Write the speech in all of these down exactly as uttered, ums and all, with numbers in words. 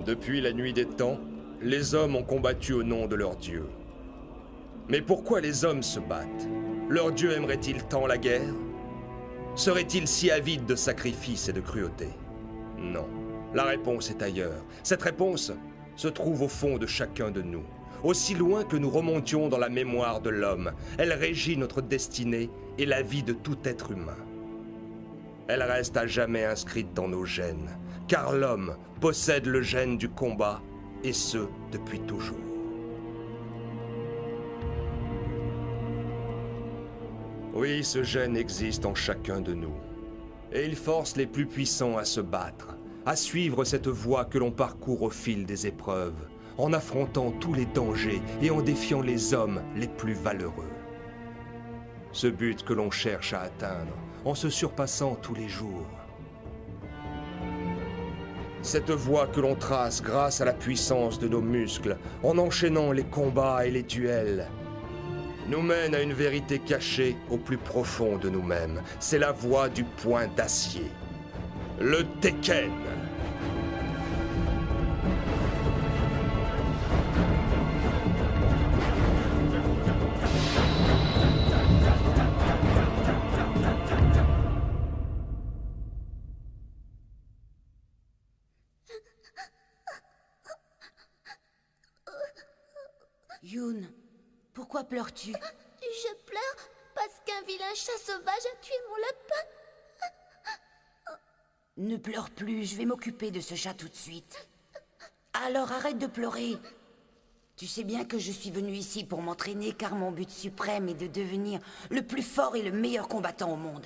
Depuis la nuit des temps, les hommes ont combattu au nom de leur Dieu. Mais pourquoi les hommes se battent? Leur Dieu aimerait-il tant la guerre? Serait-il si avide de sacrifices et de cruauté? Non. La réponse est ailleurs. Cette réponse se trouve au fond de chacun de nous. Aussi loin que nous remontions dans la mémoire de l'homme, elle régit notre destinée et la vie de tout être humain. Elle reste à jamais inscrite dans nos gènes, car l'homme possède le gène du combat, et ce, depuis toujours. Oui, ce gène existe en chacun de nous, et il force les plus puissants à se battre, à suivre cette voie que l'on parcourt au fil des épreuves, en affrontant tous les dangers et en défiant les hommes les plus valeureux. Ce but que l'on cherche à atteindre, en se surpassant tous les jours. Cette voie que l'on trace grâce à la puissance de nos muscles, en enchaînant les combats et les duels, nous mène à une vérité cachée au plus profond de nous-mêmes. C'est la voie du point d'acier. Le Tekken. Yoon, pourquoi pleures-tu? Je pleure parce qu'un vilain chat sauvage a tué mon lapin. Ne pleure plus, je vais m'occuper de ce chat tout de suite. Alors arrête de pleurer. Tu sais bien que je suis venue ici pour m'entraîner car mon but suprême est de devenir le plus fort et le meilleur combattant au monde.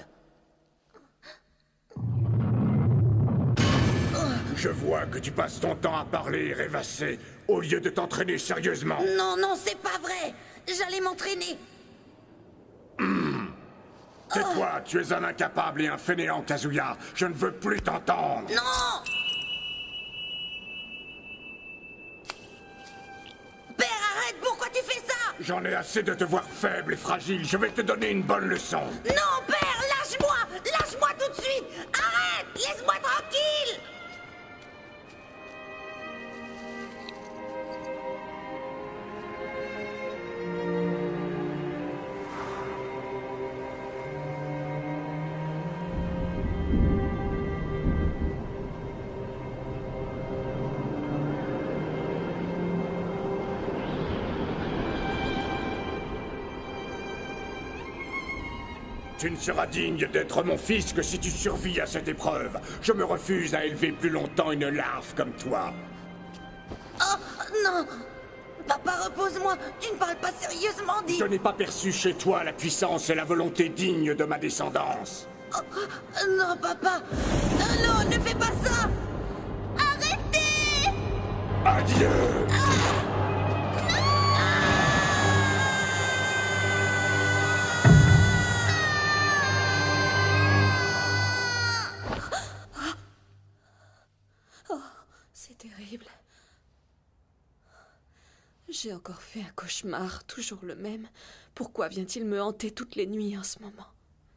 Je vois que tu passes ton temps à parler et rêvasser au lieu de t'entraîner sérieusement. Non, non, c'est pas vrai. J'allais m'entraîner. Mmh. Tais-toi, oh. Tu es un incapable et un fainéant, Kazuya. Je ne veux plus t'entendre. Non! Père, arrête, pourquoi tu fais ça? J'en ai assez de te voir faible et fragile. Je vais te donner une bonne leçon. Non, père, lâche-moi! Lâche-moi tout de suite! Arrête! Laisse-moi tranquille! Tu ne seras digne d'être mon fils que si tu survis à cette épreuve. Je me refuse à élever plus longtemps une larve comme toi. Oh, non! Papa, repose-moi! Tu ne parles pas sérieusement, dis... Je n'ai pas perçu chez toi la puissance et la volonté digne de ma descendance. Oh, non, papa! Non, ne fais pas ça! Arrêtez! Adieu! Ah! Terrible. J'ai encore fait un cauchemar, toujours le même. Pourquoi vient-il me hanter toutes les nuits en ce moment?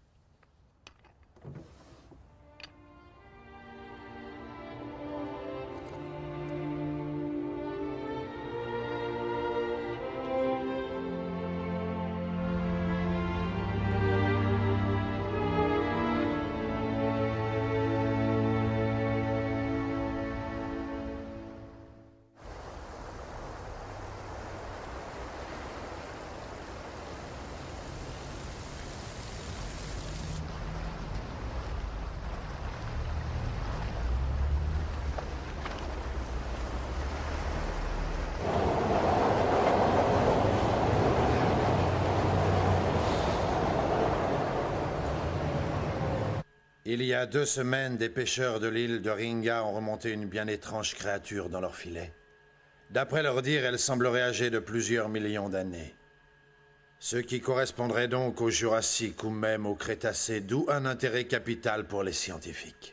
Il y a deux semaines, des pêcheurs de l'île de Ringa ont remonté une bien étrange créature dans leur filet. D'après leur dire, elle semblerait âgée de plusieurs millions d'années. Ce qui correspondrait donc au Jurassique ou même au Crétacé, d'où un intérêt capital pour les scientifiques.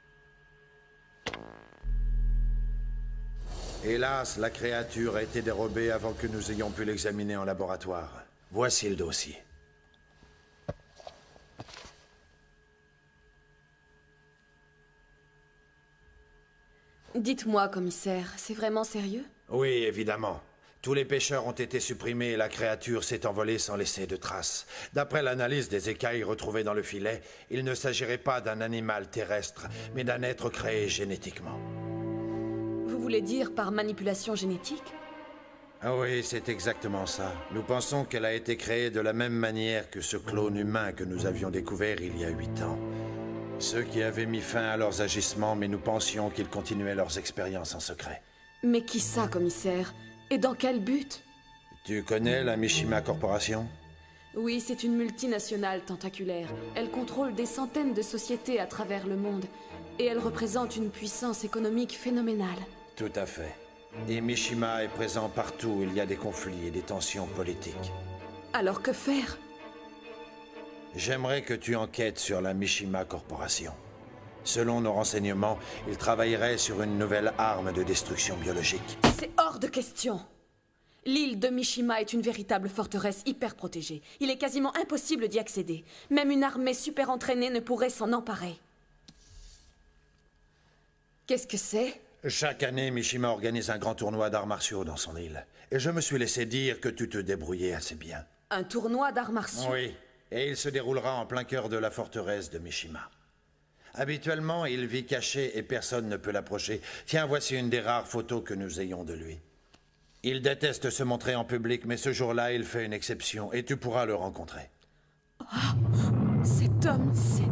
Hélas, la créature a été dérobée avant que nous ayons pu l'examiner en laboratoire. Voici le dossier. Dites-moi, commissaire, c'est vraiment sérieux? Oui, évidemment. Tous les pêcheurs ont été supprimés et la créature s'est envolée sans laisser de traces. D'après l'analyse des écailles retrouvées dans le filet, il ne s'agirait pas d'un animal terrestre, mais d'un être créé génétiquement. Vous voulez dire par manipulation génétique? Ah oui, c'est exactement ça. Nous pensons qu'elle a été créée de la même manière que ce clone humain que nous avions découvert il y a huit ans. Ceux qui avaient mis fin à leurs agissements, mais nous pensions qu'ils continuaient leurs expériences en secret. Mais qui ça, commissaire? Et dans quel but? Tu connais la Mishima Corporation? Oui, c'est une multinationale tentaculaire. Elle contrôle des centaines de sociétés à travers le monde. Et elle représente une puissance économique phénoménale. Tout à fait. Et Mishima est présent partout où il y a des conflits et des tensions politiques. Alors que faire? J'aimerais que tu enquêtes sur la Mishima Corporation. Selon nos renseignements, il travaillerait sur une nouvelle arme de destruction biologique. C'est hors de question. L'île de Mishima est une véritable forteresse hyper protégée. Il est quasiment impossible d'y accéder. Même une armée super entraînée ne pourrait s'en emparer. Qu'est-ce que c'est? Chaque année, Mishima organise un grand tournoi d'arts martiaux dans son île. Et je me suis laissé dire que tu te débrouillais assez bien. Un tournoi d'arts martiaux? Oui, et il se déroulera en plein cœur de la forteresse de Mishima. Habituellement, il vit caché et personne ne peut l'approcher. Tiens, voici une des rares photos que nous ayons de lui. Il déteste se montrer en public, mais ce jour-là, il fait une exception et tu pourras le rencontrer. Oh, cet homme, c'est...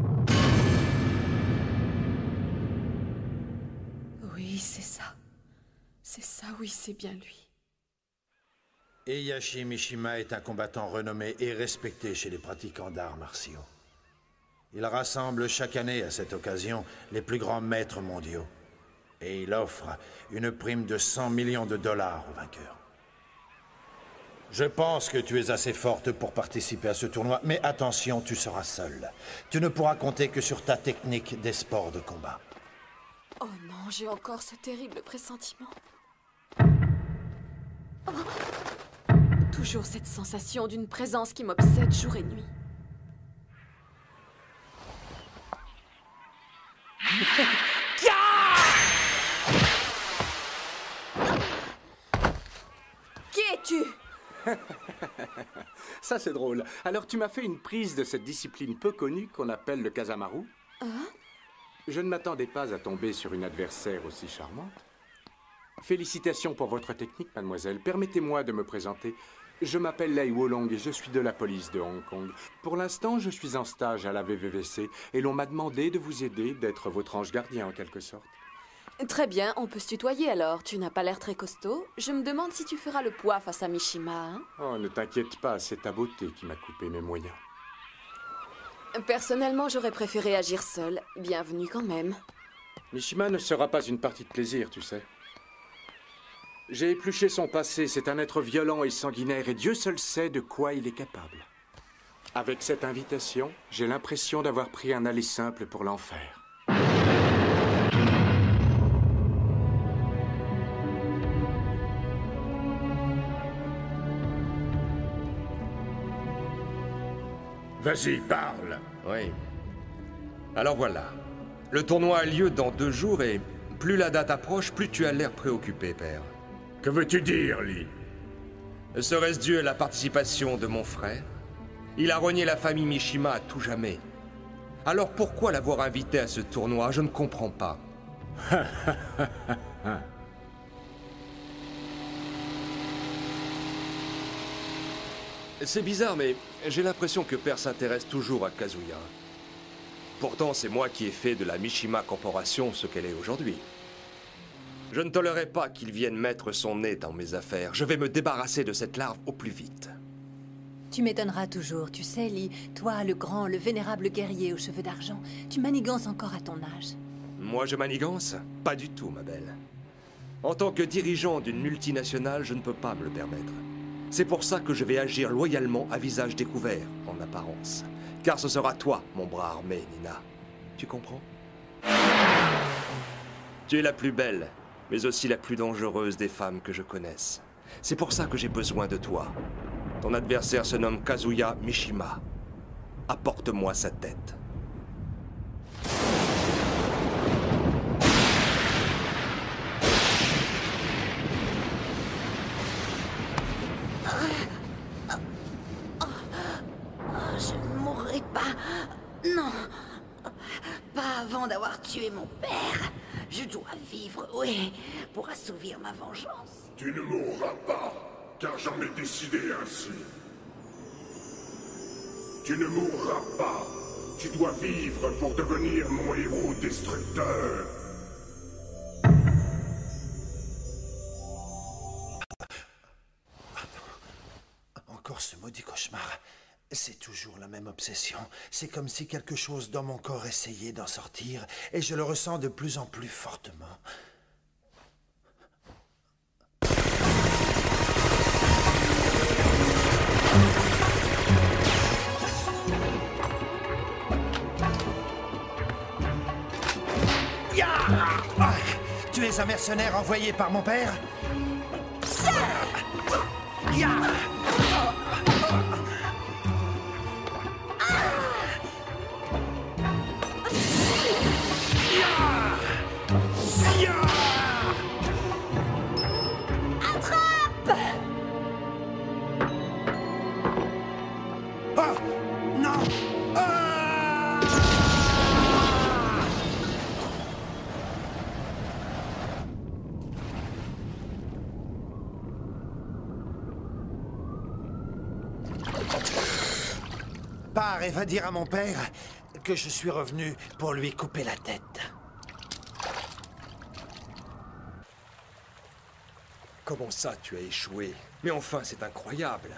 Oui, c'est ça. C'est ça, oui, c'est bien lui. Heihachi Mishima est un combattant renommé et respecté chez les pratiquants d'arts martiaux. Il rassemble chaque année à cette occasion les plus grands maîtres mondiaux. Et il offre une prime de cent millions de dollars aux vainqueurs. Je pense que tu es assez forte pour participer à ce tournoi, mais attention, tu seras seule. Tu ne pourras compter que sur ta technique des sports de combat. Oh non, j'ai encore ce terrible pressentiment. Oh. Toujours cette sensation d'une présence qui m'obsède jour et nuit. Qui es-tu? Ça, c'est drôle. Alors, tu m'as fait une prise de cette discipline peu connue qu'on appelle le Kazamaru? Hein? Je ne m'attendais pas à tomber sur une adversaire aussi charmante. Félicitations pour votre technique, mademoiselle. Permettez-moi de me présenter. Je m'appelle Lei Wolong et je suis de la police de Hong Kong. Pour l'instant, je suis en stage à la V V V C et l'on m'a demandé de vous aider, d'être votre ange gardien en quelque sorte. Très bien, on peut se tutoyer alors. Tu n'as pas l'air très costaud. Je me demande si tu feras le poids face à Mishima, hein? Oh, ne t'inquiète pas, c'est ta beauté qui m'a coupé mes moyens. Personnellement, j'aurais préféré agir seule. Bienvenue quand même. Mishima ne sera pas une partie de plaisir, tu sais. J'ai épluché son passé, c'est un être violent et sanguinaire, et Dieu seul sait de quoi il est capable. Avec cette invitation, j'ai l'impression d'avoir pris un aller simple pour l'enfer. Vas-y, parle. Oui. Alors voilà. Le tournoi a lieu dans deux jours et plus la date approche, plus tu as l'air préoccupé, père. Que veux-tu dire, Lee? Serait-ce dû à la participation de mon frère? Il a renié la famille Mishima à tout jamais. Alors pourquoi l'avoir invité à ce tournoi? Je ne comprends pas. C'est bizarre, mais j'ai l'impression que Père s'intéresse toujours à Kazuya. Pourtant, c'est moi qui ai fait de la Mishima Corporation ce qu'elle est aujourd'hui. Je ne tolérerai pas qu'il vienne mettre son nez dans mes affaires. Je vais me débarrasser de cette larve au plus vite. Tu m'étonneras toujours, tu sais, Lee. Toi, le grand, le vénérable guerrier aux cheveux d'argent, tu manigances encore à ton âge. Moi, je manigance? Pas du tout, ma belle. En tant que dirigeant d'une multinationale, je ne peux pas me le permettre. C'est pour ça que je vais agir loyalement à visage découvert, en apparence. Car ce sera toi, mon bras armé, Nina. Tu comprends? Tu es la plus belle, mais aussi la plus dangereuse des femmes que je connaisse. C'est pour ça que j'ai besoin de toi. Ton adversaire se nomme Kazuya Mishima. Apporte-moi sa tête. Pas avant d'avoir tué mon père. Je dois vivre, oui, pour assouvir ma vengeance. Tu ne mourras pas, car j'en ai décidé ainsi. Tu ne mourras pas. Tu dois vivre pour devenir mon héros destructeur. Encore ce maudit cauchemar. C'est toujours la même obsession. C'est comme si quelque chose dans mon corps essayait d'en sortir, et je le ressens de plus en plus fortement. Ya! Ah, tu es un mercenaire envoyé par mon père? Ya! Pars et va dire à mon père que je suis revenu pour lui couper la tête. Comment ça, tu as échoué? Mais enfin, c'est incroyable.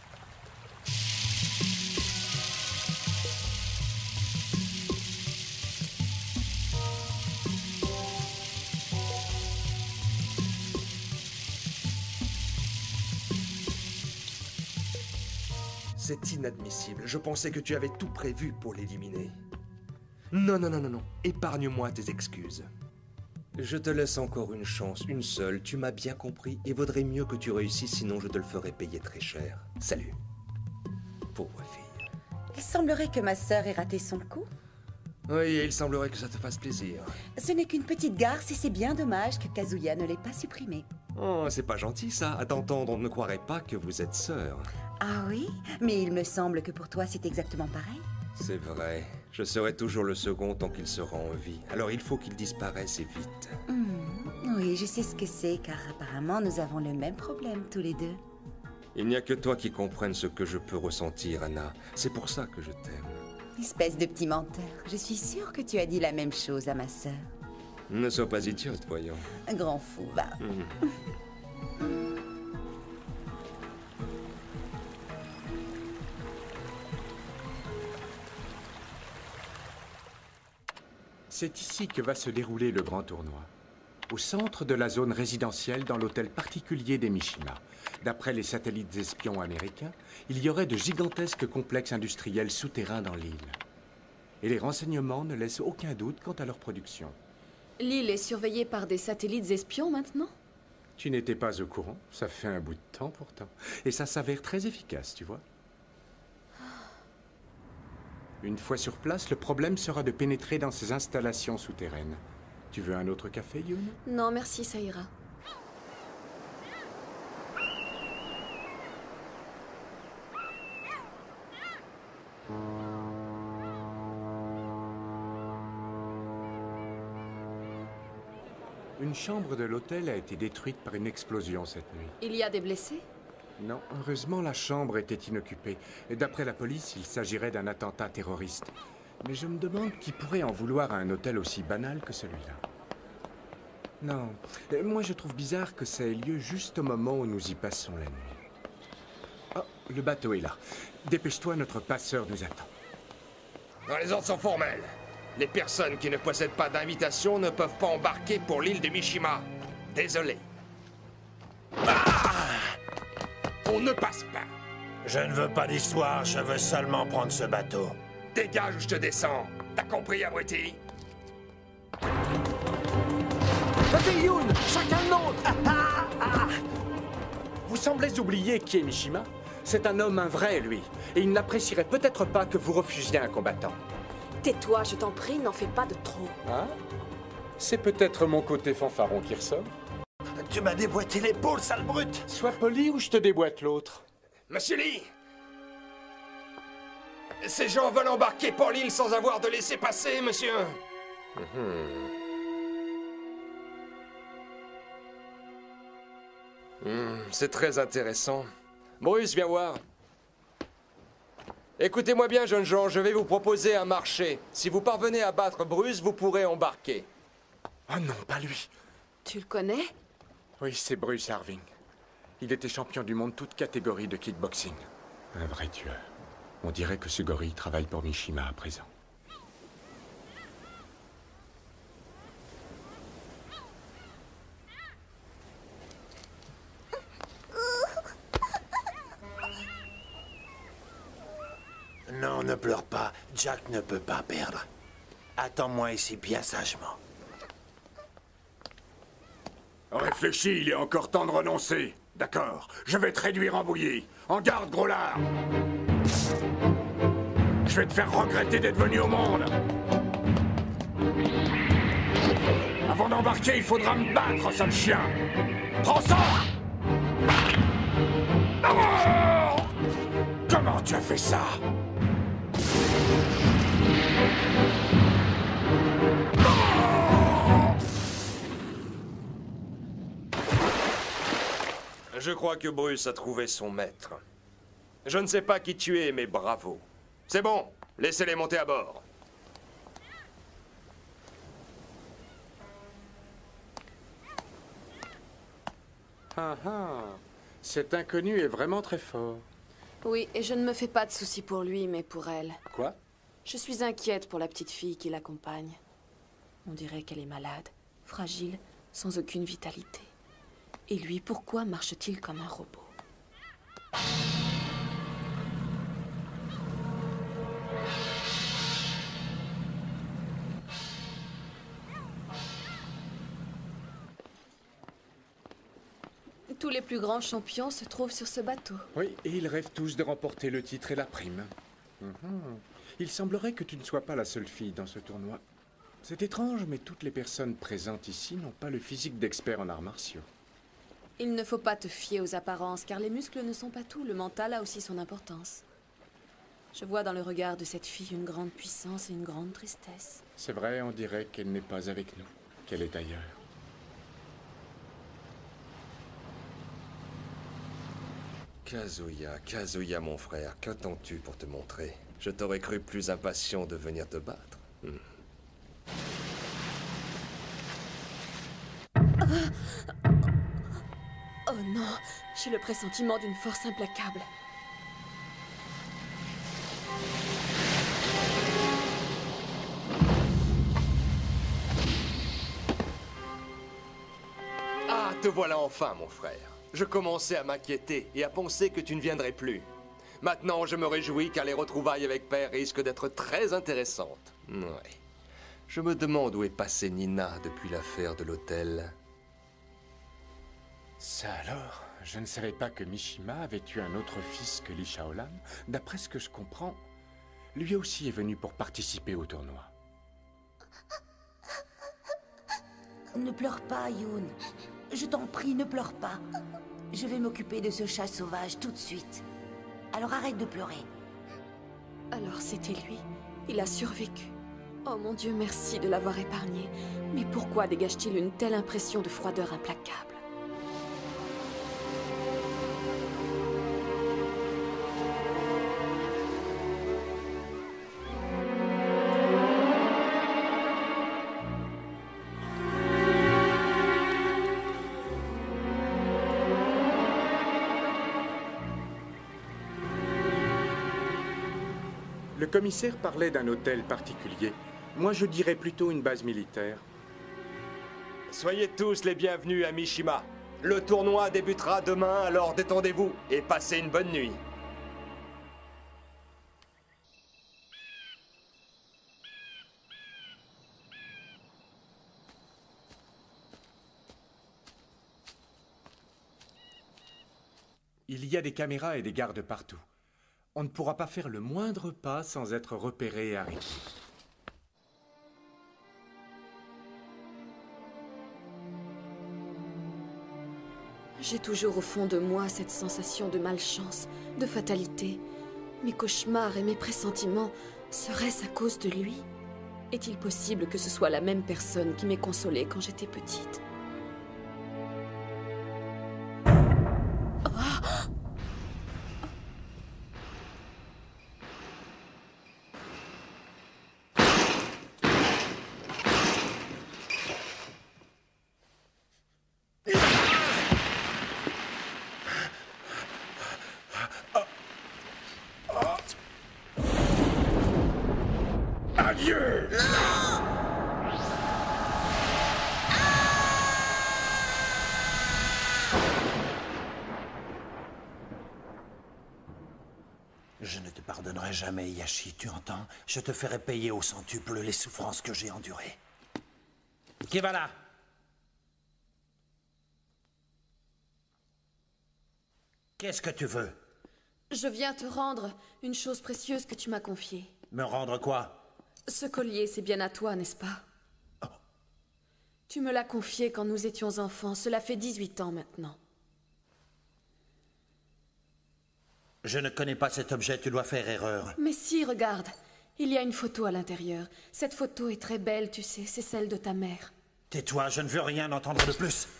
C'est inadmissible. Je pensais que tu avais tout prévu pour l'éliminer. Non, non, non, non, non. Épargne-moi tes excuses. Je te laisse encore une chance, une seule. Tu m'as bien compris et vaudrait mieux que tu réussisses, sinon je te le ferai payer très cher. Salut. Pauvre fille. Il semblerait que ma sœur ait raté son coup. Oui, et il semblerait que ça te fasse plaisir. Ce n'est qu'une petite garce et c'est bien dommage que Kazuya ne l'ait pas supprimée. Oh, c'est pas gentil ça. À t'entendre, on ne croirait pas que vous êtes sœurs. Ah oui? Mais il me semble que pour toi c'est exactement pareil. C'est vrai. Je serai toujours le second tant qu'il sera en vie. Alors il faut qu'il disparaisse et vite. Mmh, oui, je sais ce que c'est, car apparemment nous avons le même problème tous les deux. Il n'y a que toi qui comprenne ce que je peux ressentir, Anna. C'est pour ça que je t'aime. Espèce de petit menteur. Je suis sûre que tu as dit la même chose à ma sœur. Ne sois pas idiote, voyons. Un grand fou, va. Mmh. C'est ici que va se dérouler le grand tournoi. Au centre de la zone résidentielle dans l'hôtel particulier des Mishima. D'après les satellites espions américains, il y aurait de gigantesques complexes industriels souterrains dans l'île. Et les renseignements ne laissent aucun doute quant à leur production. L'île est surveillée par des satellites espions maintenant? Tu n'étais pas au courant, ça fait un bout de temps pourtant. Et ça s'avère très efficace, tu vois. Une fois sur place, le problème sera de pénétrer dans ces installations souterraines. Tu veux un autre café, Yoon? Non, merci, ça ira. Une chambre de l'hôtel a été détruite par une explosion cette nuit. Il y a des blessés? Non, heureusement la chambre était inoccupée. Et d'après la police, il s'agirait d'un attentat terroriste. Mais je me demande qui pourrait en vouloir à un hôtel aussi banal que celui-là. Non, moi je trouve bizarre que ça ait lieu juste au moment où nous y passons la nuit. Oh, le bateau est là. Dépêche-toi, notre passeur nous attend. Les ordres sont formels. Les personnes qui ne possèdent pas d'invitation ne peuvent pas embarquer pour l'île de Mishima. Désolé. Ah! On ne passe pas. Je ne veux pas d'histoire, je veux seulement prendre ce bateau. Dégage ou je te descends. T'as compris, abruti? Regardez, Yoon, chacun le nôtre. Ah, ah, ah. Vous semblez oublier qui est Mishima. C'est un homme, un vrai, lui. Et il n'apprécierait peut-être pas que vous refusiez un combattant. Tais-toi, je t'en prie, n'en fais pas de trop. Hein? C'est peut-être mon côté fanfaron qui ressort. Tu m'as déboîté l'épaule, sale brute! Sois poli ou je te déboîte l'autre. Monsieur Lee! Ces gens veulent embarquer pour l'île sans avoir de laissez-passer, monsieur. Mmh. Mmh, c'est très intéressant. Bruce, viens voir. Écoutez-moi bien, jeunes gens, je vais vous proposer un marché. Si vous parvenez à battre Bruce, vous pourrez embarquer. Oh non, pas lui. Tu le connais? Oui, c'est Bruce Harving. Il était champion du monde toute catégorie de kickboxing. Un vrai tueur. On dirait que ce gorille travaille pour Mishima à présent. Non, ne pleure pas. Jack ne peut pas perdre. Attends-moi ici bien sagement. Réfléchis, il est encore temps de renoncer. D'accord, je vais te réduire en bouillie. En garde, gros lard. Je vais te faire regretter d'être venu au monde. Avant d'embarquer, il faudra me battre, sale chien. Prends ça! Oh! Comment tu as fait ça? Je crois que Bruce a trouvé son maître. Je ne sais pas qui tu es, mais bravo. C'est bon, laissez-les monter à bord. Ah ah, cet inconnu est vraiment très fort. Oui, et je ne me fais pas de soucis pour lui, mais pour elle. Quoi? Je suis inquiète pour la petite fille qui l'accompagne. On dirait qu'elle est malade, fragile, sans aucune vitalité. Et lui, pourquoi marche-t-il comme un robot? Tous les plus grands champions se trouvent sur ce bateau. Oui, et ils rêvent tous de remporter le titre et la prime. Mhm. Il semblerait que tu ne sois pas la seule fille dans ce tournoi. C'est étrange, mais toutes les personnes présentes ici n'ont pas le physique d'experts en arts martiaux. Il ne faut pas te fier aux apparences, car les muscles ne sont pas tout. Le mental a aussi son importance. Je vois dans le regard de cette fille une grande puissance et une grande tristesse. C'est vrai, on dirait qu'elle n'est pas avec nous, qu'elle est ailleurs. Kazuya, Kazuya, mon frère, qu'attends-tu pour te montrer? Je t'aurais cru plus impatient de venir te battre. Hmm. Oh non, j'ai le pressentiment d'une force implacable. Ah, te voilà enfin, mon frère. Je commençais à m'inquiéter et à penser que tu ne viendrais plus. Maintenant, je me réjouis car les retrouvailles avec Père risquent d'être très intéressantes. Ouais. Je me demande où est passée Nina depuis l'affaire de l'hôtel. Ça alors? Je ne savais pas que Mishima avait eu un autre fils que Li Shaolan. D'après ce que je comprends, lui aussi est venu pour participer au tournoi. Ne pleure pas, Yoon. Je t'en prie, ne pleure pas. Je vais m'occuper de ce chat sauvage tout de suite. Alors arrête de pleurer. Alors c'était lui. Il a survécu. Oh mon Dieu, merci de l'avoir épargné. Mais pourquoi dégage-t-il une telle impression de froideur implacable? Le commissaire parlait d'un hôtel particulier. Moi, je dirais plutôt une base militaire. Soyez tous les bienvenus à Mishima. Le tournoi débutera demain, alors détendez-vous et passez une bonne nuit. Il y a des caméras et des gardes partout. On ne pourra pas faire le moindre pas sans être repéré et arrêté. J'ai toujours au fond de moi cette sensation de malchance, de fatalité. Mes cauchemars et mes pressentiments, serait-ce à cause de lui? Est-il possible que ce soit la même personne qui m'ait consolée quand j'étais petite? Adieu! Je ne te pardonnerai jamais, Yashi, tu entends? Je te ferai payer au centuple les souffrances que j'ai endurées. Qui va là? Qu'est-ce que tu veux? Je viens te rendre une chose précieuse que tu m'as confiée. Me rendre quoi? Ce collier, c'est bien à toi, n'est-ce pas? Oh. Tu me l'as confié quand nous étions enfants. Cela fait dix-huit ans maintenant. Je ne connais pas cet objet, tu dois faire erreur. Mais si, regarde. Il y a une photo à l'intérieur. Cette photo est très belle, tu sais. C'est celle de ta mère. Tais-toi, je ne veux rien entendre de plus.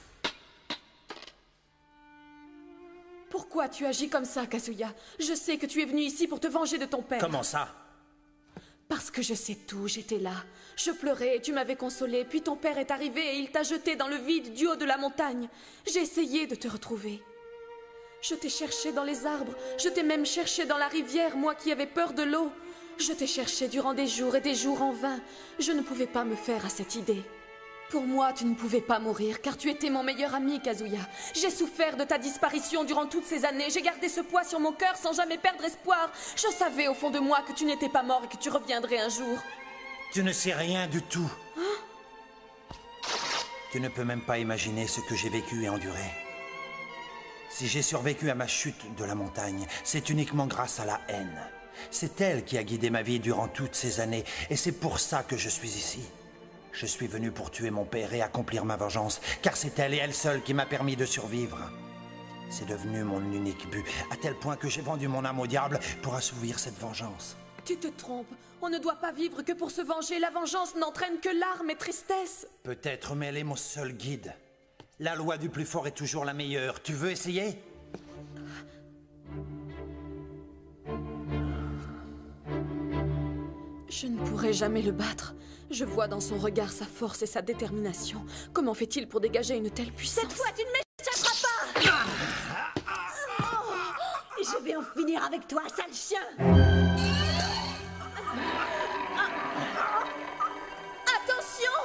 Pourquoi tu agis comme ça, Kazuya? Je sais que tu es venu ici pour te venger de ton père. Comment ça? Parce que je sais tout, j'étais là. Je pleurais et tu m'avais consolé, puis ton père est arrivé et il t'a jeté dans le vide du haut de la montagne. J'ai essayé de te retrouver. Je t'ai cherché dans les arbres, je t'ai même cherché dans la rivière, moi qui avais peur de l'eau. Je t'ai cherché durant des jours et des jours en vain. Je ne pouvais pas me faire à cette idée. Pour moi, tu ne pouvais pas mourir, car tu étais mon meilleur ami, Kazuya. J'ai souffert de ta disparition durant toutes ces années. J'ai gardé ce poids sur mon cœur sans jamais perdre espoir. Je savais au fond de moi que tu n'étais pas mort et que tu reviendrais un jour. Tu ne sais rien du tout. Hein? Tu ne peux même pas imaginer ce que j'ai vécu et enduré. Si j'ai survécu à ma chute de la montagne, c'est uniquement grâce à la haine. C'est elle qui a guidé ma vie durant toutes ces années, et c'est pour ça que je suis ici. Je suis venu pour tuer mon père et accomplir ma vengeance, car c'est elle et elle seule qui m'a permis de survivre. C'est devenu mon unique but, à tel point que j'ai vendu mon âme au diable pour assouvir cette vengeance. Tu te trompes. On ne doit pas vivre que pour se venger. La vengeance n'entraîne que larmes et tristesse. Peut-être, mais elle est mon seul guide. La loi du plus fort est toujours la meilleure. Tu veux essayer? Je ne pourrai jamais le battre. Je vois dans son regard sa force et sa détermination. Comment fait-il pour dégager une telle puissance? Cette fois, tu ne m'échapperas pas! Oh, je vais en finir avec toi, sale chien! Attention!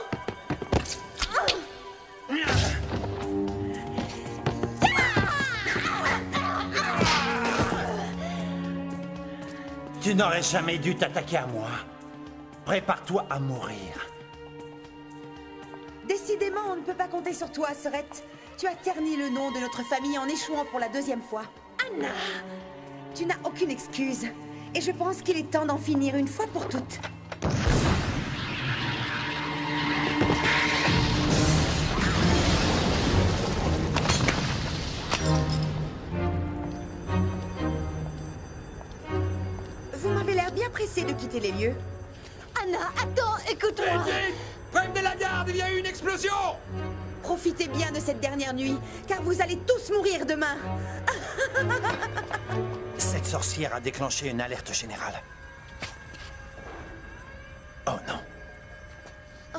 Tu n'aurais jamais dû t'attaquer à moi. Prépare-toi à mourir. Décidément, on ne peut pas compter sur toi, Sorette. Tu as terni le nom de notre famille en échouant pour la deuxième fois. Anna! Tu n'as aucune excuse. Et je pense qu'il est temps d'en finir une fois pour toutes. Vous m'avez l'air bien pressé de quitter les lieux. Anna, attends, écoute-moi. Vite! Prévenez la garde, il y a eu une explosion! Profitez bien de cette dernière nuit, car vous allez tous mourir demain. Cette sorcière a déclenché une alerte générale. Oh non. Oh.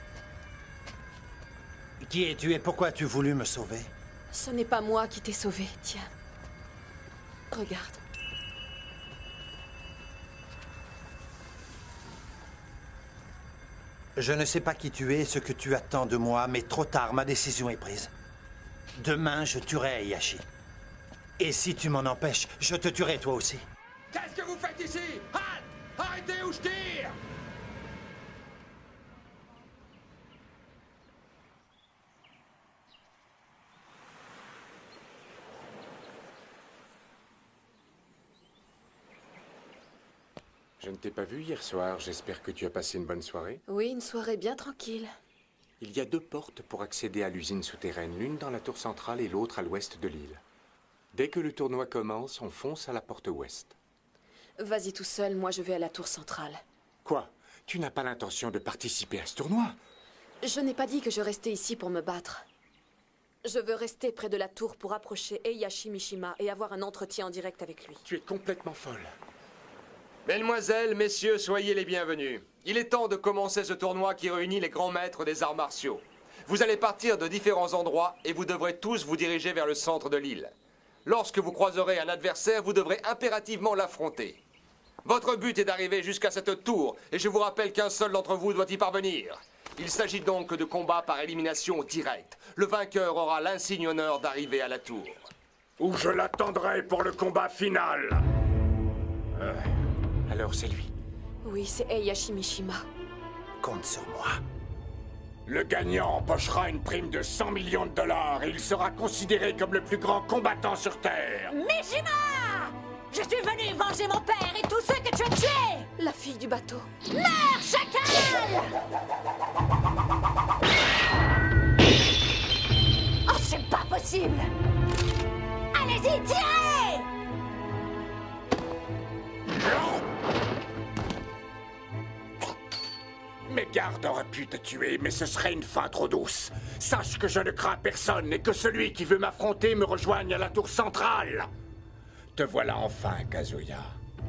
Qui es-tu et pourquoi as-tu voulu me sauver? Ce n'est pas moi qui t'ai sauvé, tiens. Regarde. Je ne sais pas qui tu es, ce que tu attends de moi, mais trop tard, ma décision est prise. Demain, je tuerai Yashi. Et si tu m'en empêches, je te tuerai toi aussi. Qu'est-ce que vous faites ici? Halt! Arrêtez ou je tire! Je ne t'ai pas vu hier soir. J'espère que tu as passé une bonne soirée. Oui, une soirée bien tranquille. Il y a deux portes pour accéder à l'usine souterraine, l'une dans la tour centrale et l'autre à l'ouest de l'île. Dès que le tournoi commence, on fonce à la porte ouest. Vas-y tout seul, moi je vais à la tour centrale. Quoi? Tu n'as pas l'intention de participer à ce tournoi? Je n'ai pas dit que je restais ici pour me battre. Je veux rester près de la tour pour approcher Heihachi Mishima et avoir un entretien en direct avec lui. Tu es complètement folle. Mesdemoiselles, messieurs, soyez les bienvenus. Il est temps de commencer ce tournoi qui réunit les grands maîtres des arts martiaux. Vous allez partir de différents endroits et vous devrez tous vous diriger vers le centre de l'île. Lorsque vous croiserez un adversaire, vous devrez impérativement l'affronter. Votre but est d'arriver jusqu'à cette tour, et je vous rappelle qu'un seul d'entre vous doit y parvenir. Il s'agit donc de combats par élimination directe. Le vainqueur aura l'insigne honneur d'arriver à la tour. Ou je l'attendrai pour le combat final. Euh, alors c'est lui. Oui, c'est Heihachi Mishima. Compte sur moi. Le gagnant empochera une prime de cent millions de dollars et il sera considéré comme le plus grand combattant sur Terre. Mishima! Je suis venu venger mon père et tous ceux que tu as tués! La fille du bateau. Meurs, chacal! Oh, c'est pas possible! Allez-y, tirez! Mes gardes auraient pu te tuer, mais ce serait une fin trop douce. Sache que je ne crains personne et que celui qui veut m'affronter me rejoigne à la tour centrale. Te voilà enfin, Kazuya.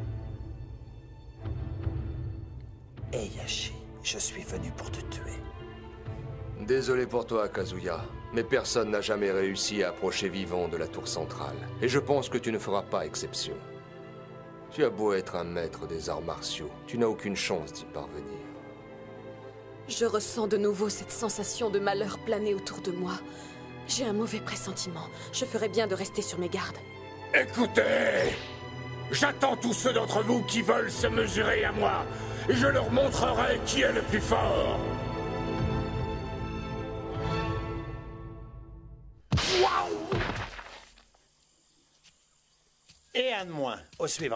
Heihachi, je suis venu pour te tuer. Désolé pour toi, Kazuya, mais personne n'a jamais réussi à approcher vivant de la tour centrale. Et je pense que tu ne feras pas exception. Tu as beau être un maître des arts martiaux, tu n'as aucune chance d'y parvenir. Je ressens de nouveau cette sensation de malheur planer autour de moi. J'ai un mauvais pressentiment. Je ferais bien de rester sur mes gardes. Écoutez! J'attends tous ceux d'entre vous qui veulent se mesurer à moi. Et je leur montrerai qui est le plus fort. Waouh! Et un de moins. Au suivant.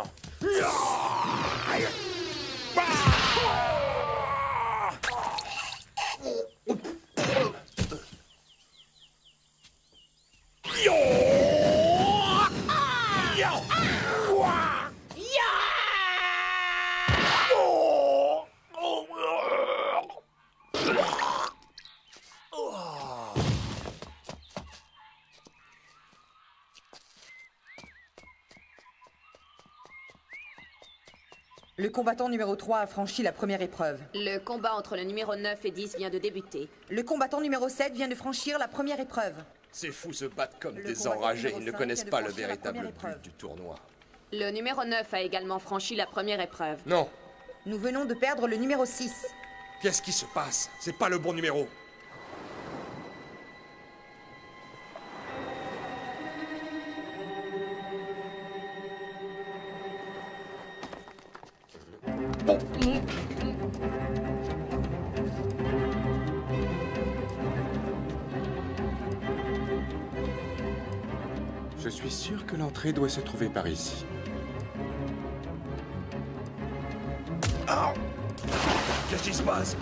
Le combattant numéro trois a franchi la première épreuve. Le combat entre le numéro neuf et dix vient de débuter. Le combattant numéro sept vient de franchir la première épreuve. Ces fous se battent comme Le des combattant enragés, numéro ils ne cinq connaissent vient de pas le franchir la véritable première but épreuve. du tournoi. Le numéro neuf a également franchi la première épreuve. Non, Nous venons de perdre le numéro six. qu'est-ce qui se passe? C'est pas le bon numéro. Je suis sûr que l'entrée doit se trouver par ici. Qu'est-ce qui se passe?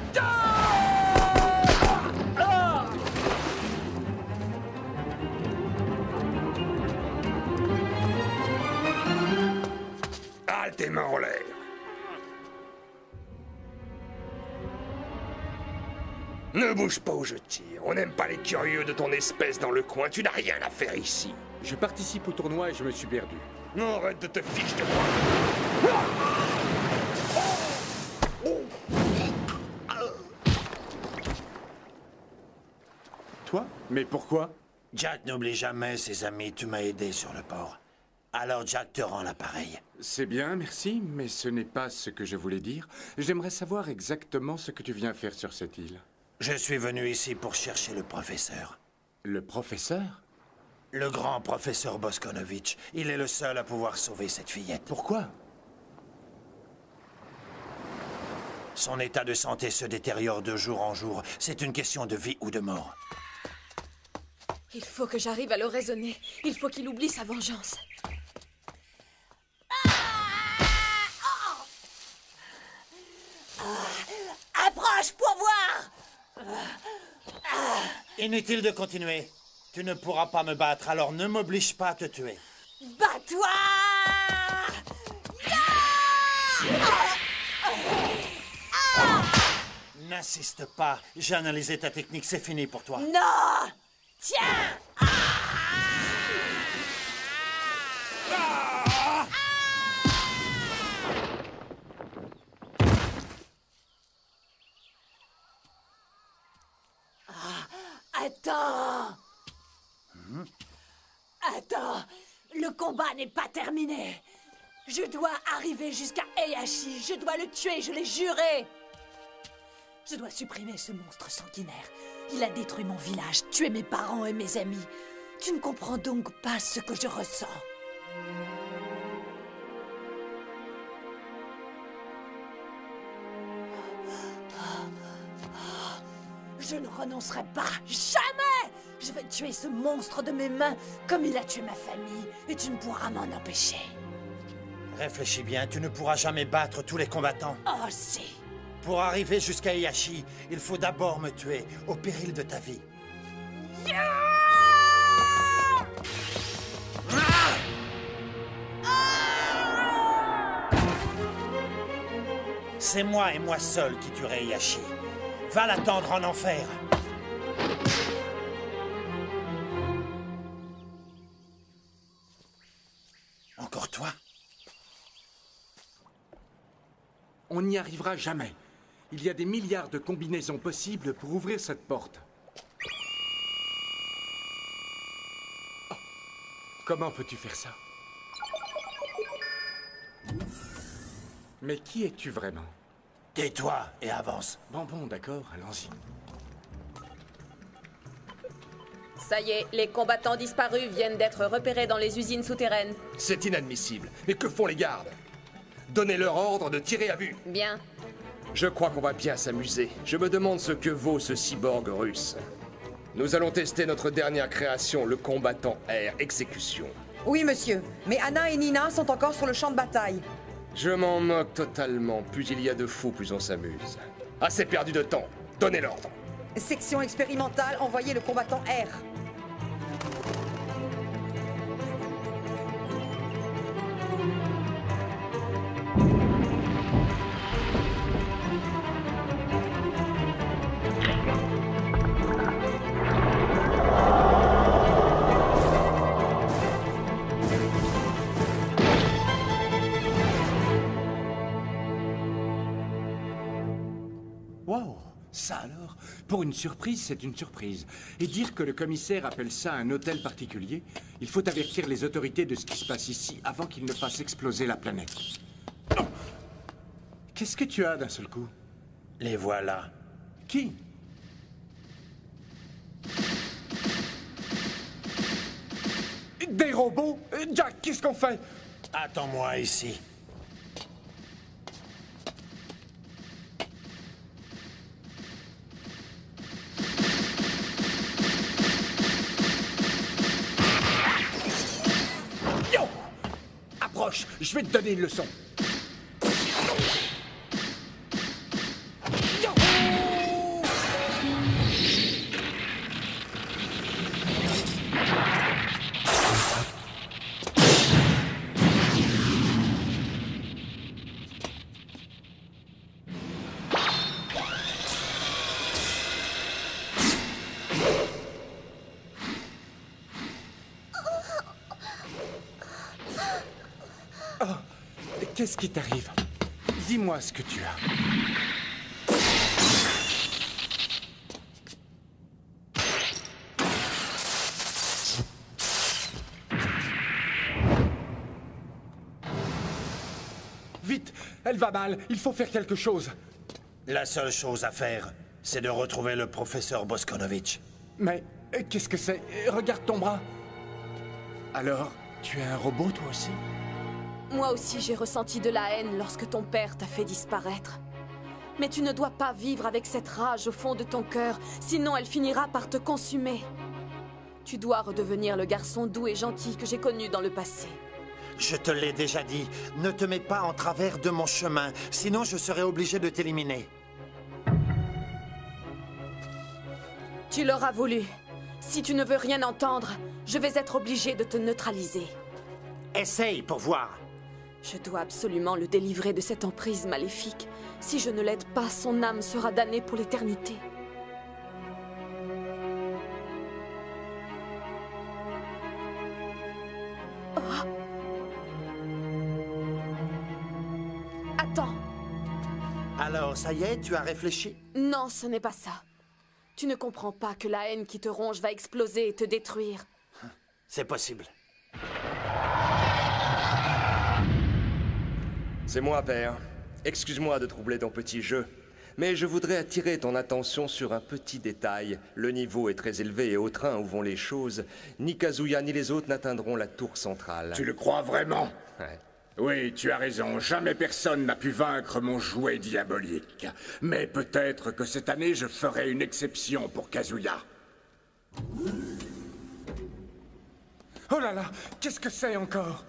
Ah, tes mains en l'air. Ne bouge pas où je tire. On n'aime pas les curieux de ton espèce dans le coin. Tu n'as rien à faire ici. Je participe au tournoi et je me suis perdu. Non, arrête de te fiche de moi. Toi? Mais pourquoi? Jack n'oublie jamais ses amis, tu m'as aidé sur le port. Alors Jack te rend l'appareil. C'est bien, merci, mais ce n'est pas ce que je voulais dire. J'aimerais savoir exactement ce que tu viens faire sur cette île. Je suis venu ici pour chercher le professeur. Le professeur? Le grand professeur Boskonovitch. Il est le seul à pouvoir sauver cette fillette. Pourquoi? Son état de santé se détériore de jour en jour. C'est une question de vie ou de mort. Il faut que j'arrive à le raisonner. Il faut qu'il oublie sa vengeance. Approche pour voir! Inutile de continuer. Tu ne pourras pas me battre, alors ne m'oblige pas à te tuer. Bats-toi! N'insiste pas. J'ai analysé ta technique, c'est fini pour toi. Non! Tiens! Ah! Ah! Ah, attends! Hmm? Attends, le combat n'est pas terminé. Je dois arriver jusqu'à Heihachi. Je dois le tuer, je l'ai juré. Je dois supprimer ce monstre sanguinaire. Il a détruit mon village, tué mes parents et mes amis. Tu ne comprends donc pas ce que je ressens. Je ne renoncerai pas, jamais! Je vais tuer ce monstre de mes mains, comme il a tué ma famille, et tu ne pourras m'en empêcher. Réfléchis bien, tu ne pourras jamais battre tous les combattants. Oh, si! Pour arriver jusqu'à Heihachi, il faut d'abord me tuer, au péril de ta vie. C'est moi et moi seul qui tuerai Heihachi. Va l'attendre en enfer. Encore toi? On n'y arrivera jamais. Il y a des milliards de combinaisons possibles pour ouvrir cette porte. Oh. Comment peux-tu faire ça? Mais qui es-tu vraiment? Tais-toi et avance. Bon, bon, d'accord, allons-y. Ça y est, les combattants disparus viennent d'être repérés dans les usines souterraines. C'est inadmissible. Mais que font les gardes? Donnez-leur ordre de tirer à vue. Bien. Je crois qu'on va bien s'amuser. Je me demande ce que vaut ce cyborg russe. Nous allons tester notre dernière création, le combattant air exécution. Oui, monsieur. Mais Anna et Nina sont encore sur le champ de bataille. Je m'en moque totalement. Plus il y a de fous, plus on s'amuse. Assez perdu de temps. Donnez l'ordre. Section expérimentale, envoyez le combattant R. Wow, ça alors? Pour une surprise, c'est une surprise. Et dire que le commissaire appelle ça un hôtel particulier, il faut avertir les autorités de ce qui se passe ici avant qu'ils ne fassent exploser la planète. Oh! Qu'est-ce que tu as d'un seul coup? Les voilà. Qui? Des robots? Jack, qu'est-ce qu'on fait? Attends-moi ici. Approche, je vais te donner une leçon. Qu'est-ce qui t'arrive? Dis-moi ce que tu as. Vite, elle va mal, il faut faire quelque chose. La seule chose à faire, c'est de retrouver le professeur Boskonovitch. Mais qu'est-ce que c'est? Regarde ton bras. Alors, tu es un robot toi aussi? Moi aussi, j'ai ressenti de la haine lorsque ton père t'a fait disparaître. Mais tu ne dois pas vivre avec cette rage au fond de ton cœur, sinon elle finira par te consumer. Tu dois redevenir le garçon doux et gentil que j'ai connu dans le passé. Je te l'ai déjà dit, ne te mets pas en travers de mon chemin, sinon je serai obligé de t'éliminer. Tu l'auras voulu. Si tu ne veux rien entendre, je vais être obligé de te neutraliser. Essaye pour voir. Je dois absolument le délivrer de cette emprise maléfique. Si je ne l'aide pas, son âme sera damnée pour l'éternité. Oh. Attends. Alors, ça y est, tu as réfléchi? Non, ce n'est pas ça. Tu ne comprends pas que la haine qui te ronge va exploser et te détruire. C'est possible. C'est moi, père. Excuse-moi de troubler ton petit jeu, mais je voudrais attirer ton attention sur un petit détail. Le niveau est très élevé et au train où vont les choses, ni Kazuya ni les autres n'atteindront la tour centrale. Tu le crois vraiment? Ouais. Oui, tu as raison. Jamais personne n'a pu vaincre mon jouet diabolique. Mais peut-être que cette année, je ferai une exception pour Kazuya. Oh là là, qu'est-ce que c'est encore?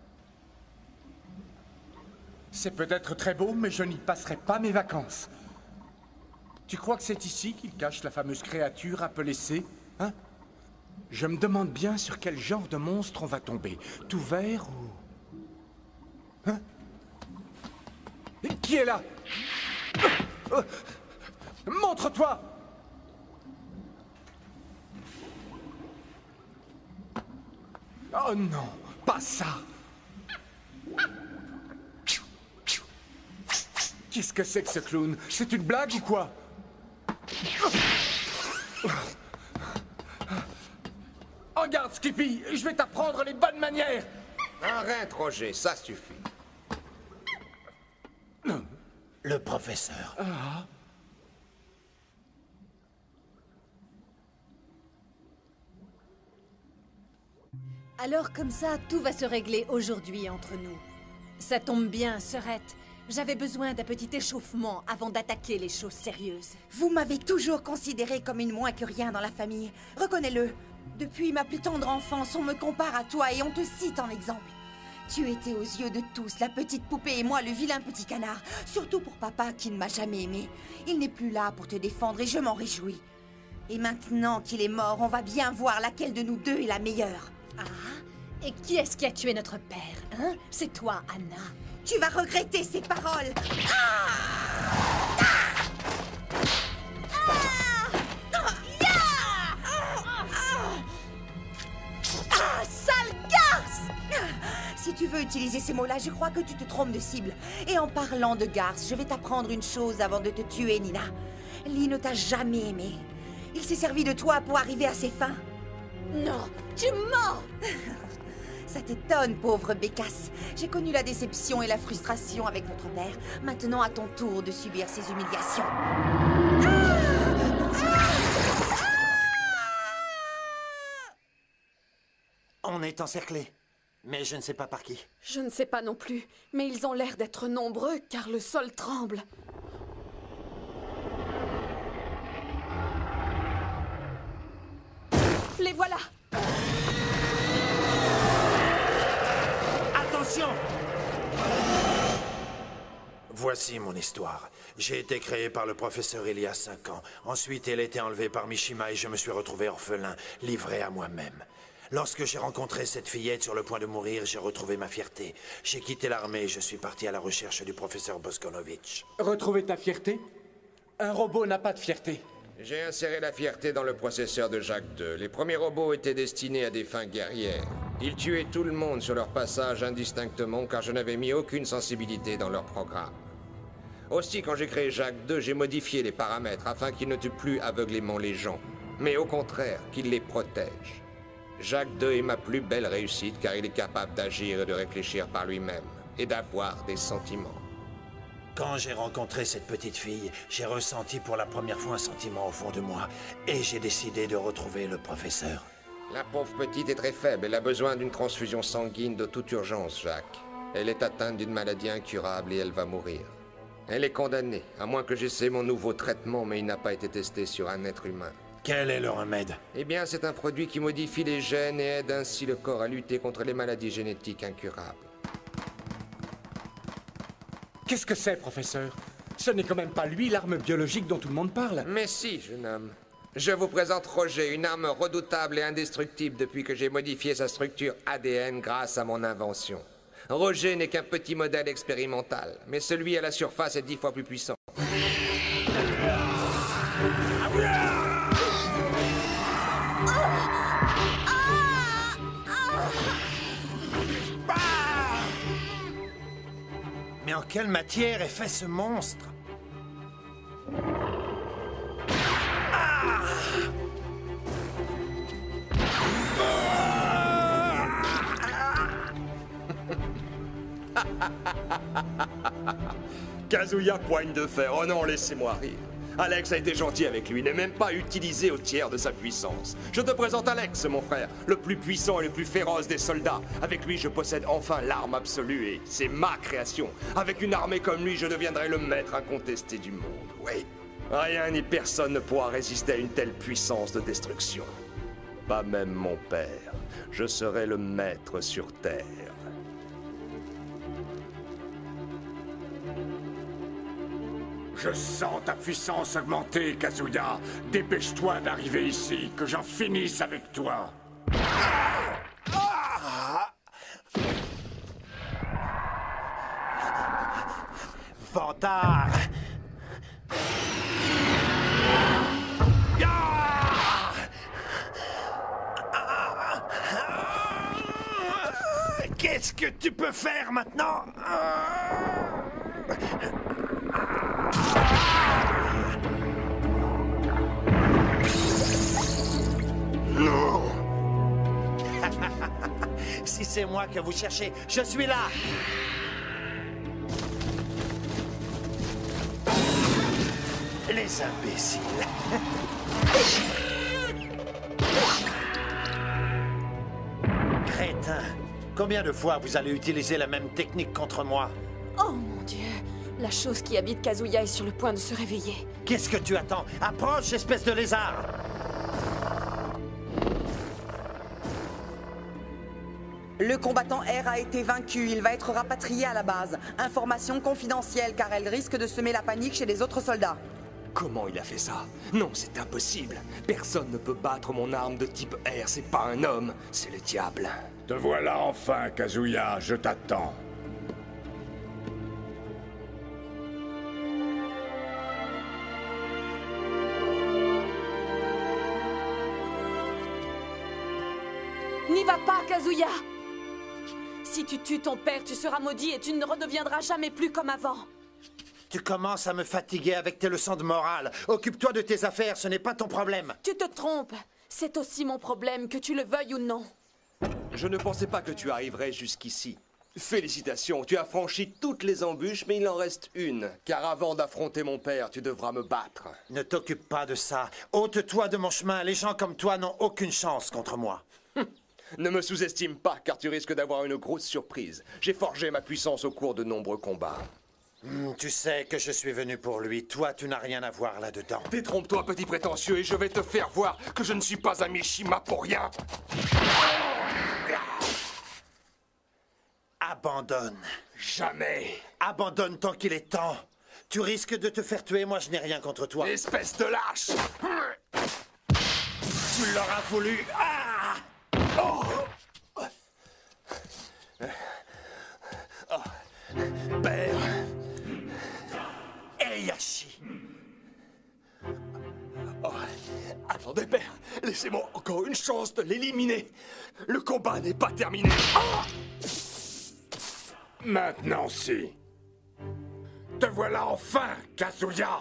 C'est peut-être très beau, mais je n'y passerai pas mes vacances. Tu crois que c'est ici qu'il cache la fameuse créature appelée C, hein? Je me demande bien sur quel genre de monstre on va tomber. Tout vert ou... Hein? Qui est là? Montre-toi! Oh non, pas ça! Qu'est-ce que c'est que ce clown? C'est une blague ou quoi? En garde, Skippy! Je vais t'apprendre les bonnes manières! Arrête, Roger, ça suffit. Le professeur. Ah. Alors comme ça, tout va se régler aujourd'hui entre nous. Ça tombe bien, sœurette. J'avais besoin d'un petit échauffement avant d'attaquer les choses sérieuses. Vous m'avez toujours considérée comme une moins que rien dans la famille. Reconnais-le. Depuis ma plus tendre enfance, on me compare à toi et on te cite en exemple. Tu étais aux yeux de tous la petite poupée et moi le vilain petit canard. Surtout pour papa qui ne m'a jamais aimé. Il n'est plus là pour te défendre et je m'en réjouis. Et maintenant qu'il est mort, on va bien voir laquelle de nous deux est la meilleure. Ah? Et qui est-ce qui a tué notre père, hein? C'est toi, Anna. Tu vas regretter ces paroles. Ah! Ah! Ah! Ah, sale garce! Si tu veux utiliser ces mots-là, je crois que tu te trompes de cible. Et en parlant de garce, je vais t'apprendre une chose avant de te tuer, Nina. Lee ne t'a jamais aimé. Il s'est servi de toi pour arriver à ses fins. Non, tu mens! Ça t'étonne, pauvre bécasse. J'ai connu la déception et la frustration avec notre père. Maintenant, à ton tour de subir ces humiliations. Ah! On est encerclés, mais je ne sais pas par qui. Je ne sais pas non plus, mais ils ont l'air d'être nombreux car le sol tremble. Les voilà! Attention! Voici mon histoire. J'ai été créé par le professeur il y a cinq ans. Ensuite, elle a été enlevée par Mishima et je me suis retrouvé orphelin, livré à moi-même. Lorsque j'ai rencontré cette fillette sur le point de mourir, j'ai retrouvé ma fierté. J'ai quitté l'armée et je suis parti à la recherche du professeur Boskonovitch. Retrouver ta fierté? Un robot n'a pas de fierté. J'ai inséré la fierté dans le processeur de Jacques deux. Les premiers robots étaient destinés à des fins guerrières. Ils tuaient tout le monde sur leur passage indistinctement car je n'avais mis aucune sensibilité dans leur programme. Aussi, quand j'ai créé Jacques deux, j'ai modifié les paramètres afin qu'il ne tue plus aveuglément les gens, mais au contraire, qu'il les protège. Jacques deux est ma plus belle réussite car il est capable d'agir et de réfléchir par lui-même, et d'avoir des sentiments. Quand j'ai rencontré cette petite fille, j'ai ressenti pour la première fois un sentiment au fond de moi, et j'ai décidé de retrouver le professeur. La pauvre petite est très faible, elle a besoin d'une transfusion sanguine de toute urgence, Jacques. Elle est atteinte d'une maladie incurable et elle va mourir. Elle est condamnée, à moins que j'essaie mon nouveau traitement, mais il n'a pas été testé sur un être humain. Quel est le remède? Eh bien, c'est un produit qui modifie les gènes et aide ainsi le corps à lutter contre les maladies génétiques incurables. Qu'est-ce que c'est, professeur? Ce n'est quand même pas lui l'arme biologique dont tout le monde parle. Mais si, jeune homme. Je vous présente Roger, une arme redoutable et indestructible depuis que j'ai modifié sa structure A D N grâce à mon invention. Roger n'est qu'un petit modèle expérimental, mais celui à la surface est dix fois plus puissant. Mais en quelle matière est fait ce monstre? Kazuya poigne de fer, oh non, laissez-moi rire. Alex a été gentil avec lui, n'est même pas utilisé au tiers de sa puissance. Je te présente Alex, mon frère, le plus puissant et le plus féroce des soldats. Avec lui, je possède enfin l'arme absolue et c'est ma création. Avec une armée comme lui, je deviendrai le maître incontesté du monde, oui. Rien ni personne ne pourra résister à une telle puissance de destruction. Pas même mon père. Je serai le maître sur Terre. Je sens ta puissance augmenter, Kazuya. Dépêche-toi d'arriver ici, que j'en finisse avec toi. Vantard! Qu'est-ce que tu peux faire maintenant? Non! Si c'est moi que vous cherchez, je suis là! Les imbéciles! Crétin! Combien de fois vous allez utiliser la même technique contre moi? Oh mon Dieu! La chose qui habite Kazuya est sur le point de se réveiller. Qu'est-ce que tu attends? Approche, espèce de lézard! Le combattant R a été vaincu, il va être rapatrié à la base. Information confidentielle car elle risque de semer la panique chez les autres soldats. Comment il a fait ça? Non, c'est impossible. Personne ne peut battre mon arme de type R, c'est pas un homme, c'est le diable. Te voilà enfin, Kazuya, je t'attends. N'y va pas, Kazuya! Si tu tues ton père, tu seras maudit et tu ne redeviendras jamais plus comme avant. Tu commences à me fatiguer avec tes leçons de morale. Occupe-toi de tes affaires, ce n'est pas ton problème. Tu te trompes. C'est aussi mon problème, que tu le veuilles ou non. Je ne pensais pas que tu arriverais jusqu'ici. Félicitations, tu as franchi toutes les embûches, mais il en reste une. Car avant d'affronter mon père, tu devras me battre. Ne t'occupe pas de ça. Ôte-toi de mon chemin. Les gens comme toi n'ont aucune chance contre moi. Ne me sous-estime pas, car tu risques d'avoir une grosse surprise. J'ai forgé ma puissance au cours de nombreux combats. Mm, tu sais que je suis venu pour lui. Toi, tu n'as rien à voir là-dedans. Détrompe-toi, petit prétentieux, et je vais te faire voir que je ne suis pas un Mishima pour rien. Abandonne. Jamais. Abandonne tant qu'il est temps. Tu risques de te faire tuer, moi je n'ai rien contre toi. Espèce de lâche. Tu l'auras voulu. Ah! Oh. Oh. Père. Heihachi. Oh. Attendez, père. Laissez-moi encore une chance de l'éliminer. Le combat n'est pas terminé. Oh. Maintenant, si. Te voilà enfin, Kazuya.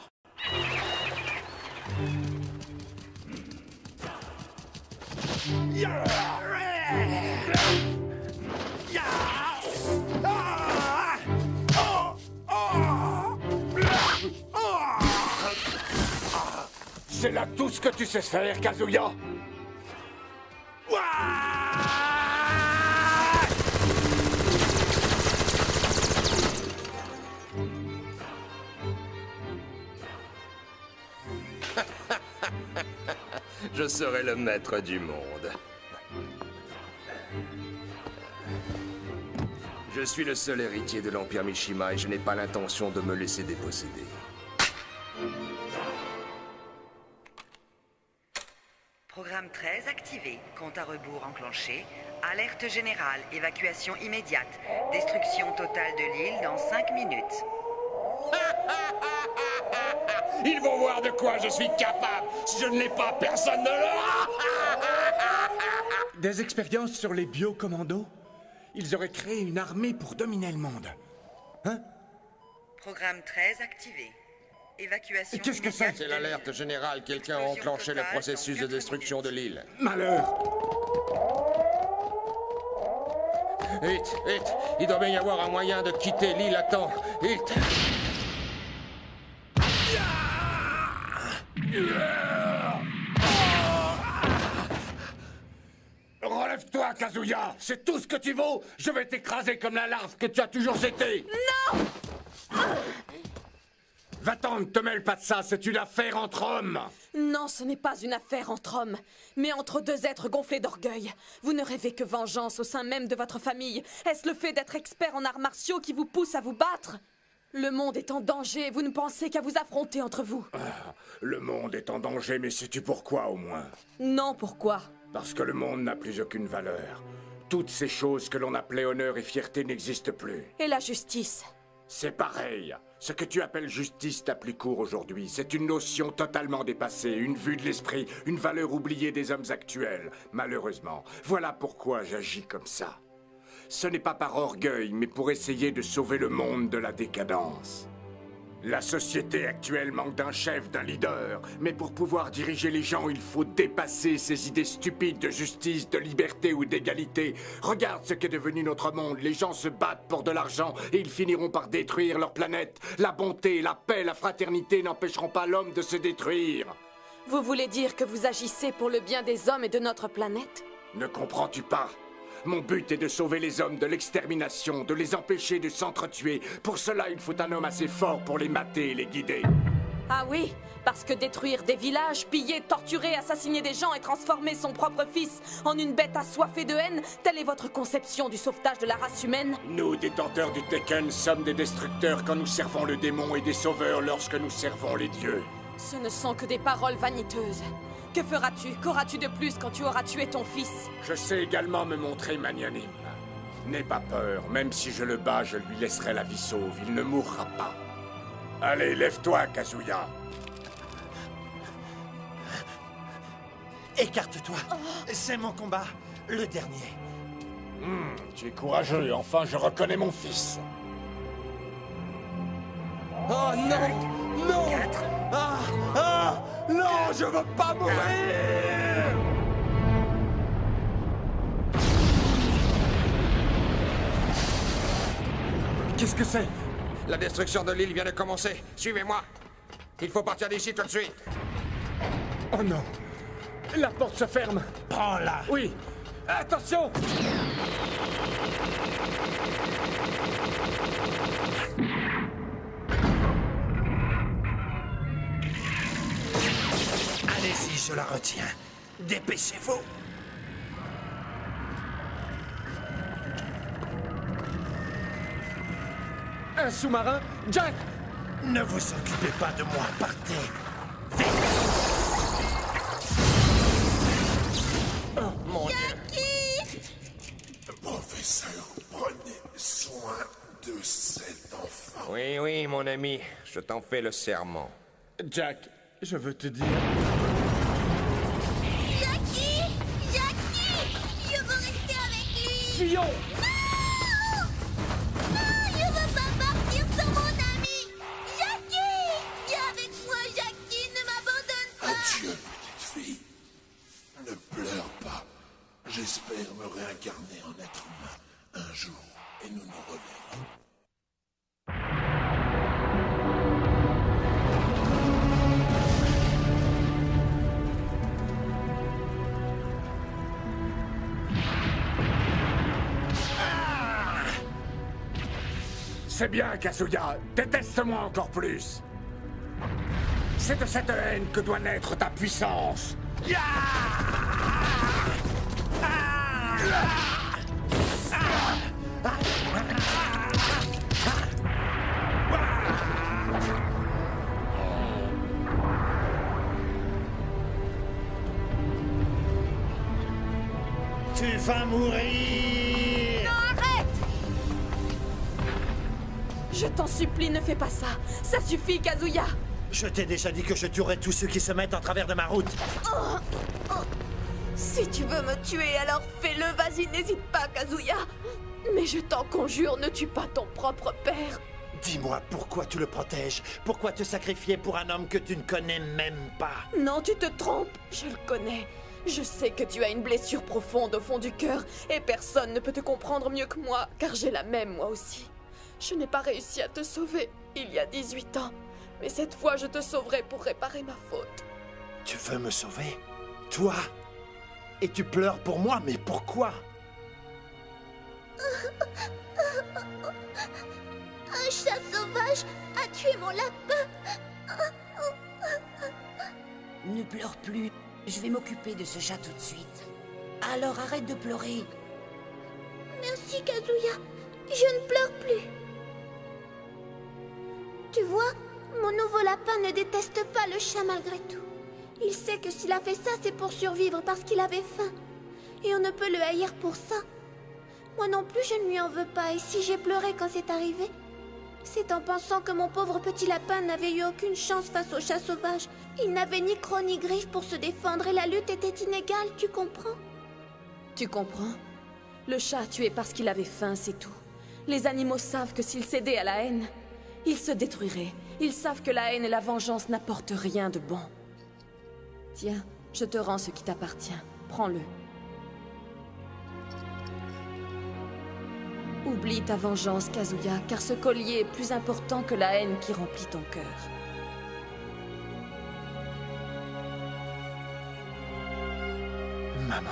C'est là tout ce que tu sais faire, Kazuya. Je serai le maître du monde. Je suis le seul héritier de l'Empire Mishima et je n'ai pas l'intention de me laisser déposséder. Programme treize activé. Compte à rebours enclenché. Alerte générale. Évacuation immédiate. Destruction totale de l'île dans cinq minutes. Ils vont voir de quoi je suis capable. Si je ne l'ai pas, personne ne l'aura. Des expériences sur les biocommandos? Ils auraient créé une armée pour dominer le monde. Hein? Programme treize activé. Évacuation Qu'est-ce que c'est? C'est l'alerte générale. Quelqu'un a enclenché le processus de destruction de l'île. Malheur! Vite, vite. Il doit bien y avoir un moyen de quitter l'île à temps. Vite. Relève-toi, Kazuya. C'est tout ce que tu vaux. Je vais t'écraser comme la larve que tu as toujours été. Non! Va-t'en, ne te mêle pas de ça. C'est une affaire entre hommes. Non, ce n'est pas une affaire entre hommes, mais entre deux êtres gonflés d'orgueil. Vous ne rêvez que vengeance au sein même de votre famille. Est-ce le fait d'être expert en arts martiaux qui vous pousse à vous battre? Le monde est en danger, vous ne pensez qu'à vous affronter entre vous. Ah, le monde est en danger, mais sais-tu pourquoi au moins? Non, pourquoi? Parce que le monde n'a plus aucune valeur. Toutes ces choses que l'on appelait honneur et fierté n'existent plus. Et la justice? C'est pareil. Ce que tu appelles justice n'a plus cours aujourd'hui. C'est une notion totalement dépassée, une vue de l'esprit, une valeur oubliée des hommes actuels, malheureusement. Voilà pourquoi j'agis comme ça. Ce n'est pas par orgueil, mais pour essayer de sauver le monde de la décadence. La société actuelle manque d'un chef, d'un leader, mais pour pouvoir diriger les gens, il faut dépasser ces idées stupides de justice, de liberté ou d'égalité. Regarde ce qu'est devenu notre monde. Les gens se battent pour de l'argent et ils finiront par détruire leur planète. La bonté, la paix, la fraternité n'empêcheront pas l'homme de se détruire. Vous voulez dire que vous agissez pour le bien des hommes et de notre planète? Ne comprends-tu pas? Mon but est de sauver les hommes de l'extermination, de les empêcher de s'entretuer. Pour cela, il faut un homme assez fort pour les mater et les guider. Ah oui, parce que détruire des villages, piller, torturer, assassiner des gens et transformer son propre fils en une bête assoiffée de haine, telle est votre conception du sauvetage de la race humaine? Nous, détenteurs du Tekken, sommes des destructeurs quand nous servons le démon et des sauveurs lorsque nous servons les dieux. Ce ne sont que des paroles vaniteuses. Que feras-tu? Qu'auras-tu de plus quand tu auras tué ton fils? Je sais également me montrer magnanime. N'aie pas peur, même si je le bats, je lui laisserai la vie sauve. Il ne mourra pas. Allez, lève-toi, Kazuya. Écarte-toi. C'est mon combat, le dernier. Hmm, tu es courageux. Enfin, je reconnais mon fils. Oh non! Non! Ah! Ah! Non, je veux pas mourir! Qu'est-ce que c'est? La destruction de l'île vient de commencer. Suivez-moi. Il faut partir d'ici tout de suite. Oh non! La porte se ferme. Prends-la. Oui. Attention! Allez-y, je la retiens. Dépêchez-vous. Un sous-marin? Jack! Ne vous occupez pas de moi, partez. Vite! Oh, mon Dieu! Professeur, prenez soin de cet enfant. Oui, oui, mon ami. Je t'en fais le serment. Jack, je veux te dire... Jackie! Jackie! Je veux rester avec lui! Fillon! Non! Non, je veux pas partir sans mon ami! Jackie! Viens avec moi, Jackie! Ne m'abandonne pas! Adieu, petite fille. Ne pleure pas. J'espère me réincarner en être humain un jour, et nous nous reverrons. C'est bien, Kazuya. Déteste-moi encore plus. C'est de cette haine que doit naître ta puissance. Ya! Tu vas mourir! Non, arrête! Je t'en supplie, ne fais pas ça. Ça suffit, Kazuya. Je t'ai déjà dit que je tuerais tous ceux qui se mettent en travers de ma route. Oh, oh. Si tu veux me tuer, alors fais-le, vas-y, n'hésite pas, Kazuya. Mais je t'en conjure, ne tue pas ton propre père. Dis-moi, pourquoi tu le protèges? Pourquoi te sacrifier pour un homme que tu ne connais même pas? Non, tu te trompes, je le connais. Je sais que tu as une blessure profonde au fond du cœur, et personne ne peut te comprendre mieux que moi, car j'ai la même moi aussi. Je n'ai pas réussi à te sauver il y a dix-huit ans, mais cette fois je te sauverai pour réparer ma faute. Tu veux me sauver? Toi? Et tu pleures pour moi, mais pourquoi? Un chat sauvage a tué mon lapin. Ne pleure plus. Je vais m'occuper de ce chat tout de suite. Alors arrête de pleurer. Merci, Kazuya. Je ne pleure plus. Tu vois, mon nouveau lapin ne déteste pas le chat malgré tout. Il sait que s'il a fait ça, c'est pour survivre parce qu'il avait faim. Et on ne peut le haïr pour ça. Moi non plus, je ne lui en veux pas. Et si j'ai pleuré quand c'est arrivé, c'est en pensant que mon pauvre petit lapin n'avait eu aucune chance face au chat sauvage. Il n'avait ni crocs ni griffes pour se défendre et la lutte était inégale, tu comprends? Tu comprends? Le chat a tué parce qu'il avait faim, c'est tout. Les animaux savent que s'ils cédaient à la haine, ils se détruiraient. Ils savent que la haine et la vengeance n'apportent rien de bon. Tiens, je te rends ce qui t'appartient. Prends-le. Oublie ta vengeance, Kazuya, car ce collier est plus important que la haine qui remplit ton cœur. Maman.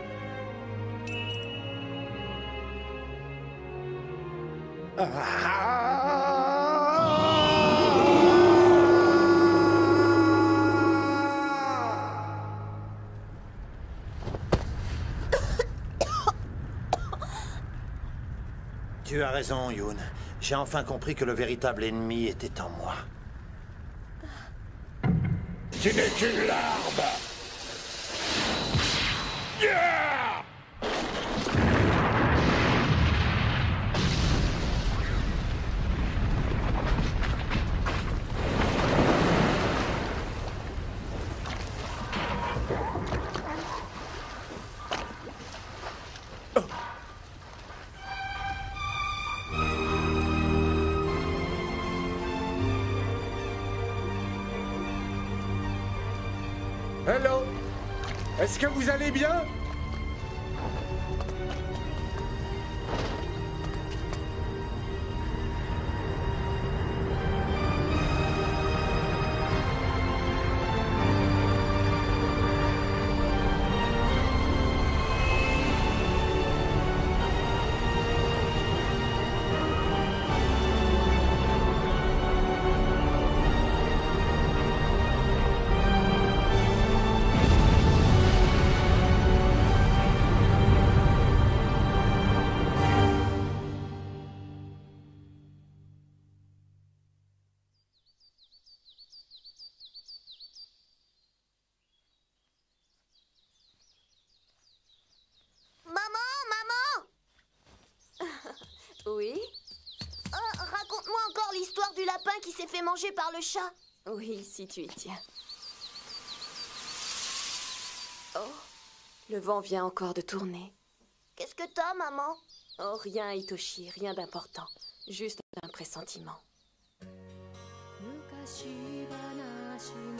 Tu as raison, Yoon. J'ai enfin compris que le véritable ennemi était en moi. Tu n'es qu'une larve! Yeah! Hello? Est-ce que vous allez bien? Oui? Oh, raconte-moi encore l'histoire du lapin qui s'est fait manger par le chat. Oui, si tu y tiens. Oh, le vent vient encore de tourner. Qu'est-ce que t'as, maman? Oh, rien, Hitoshi, rien d'important. Juste un pressentiment.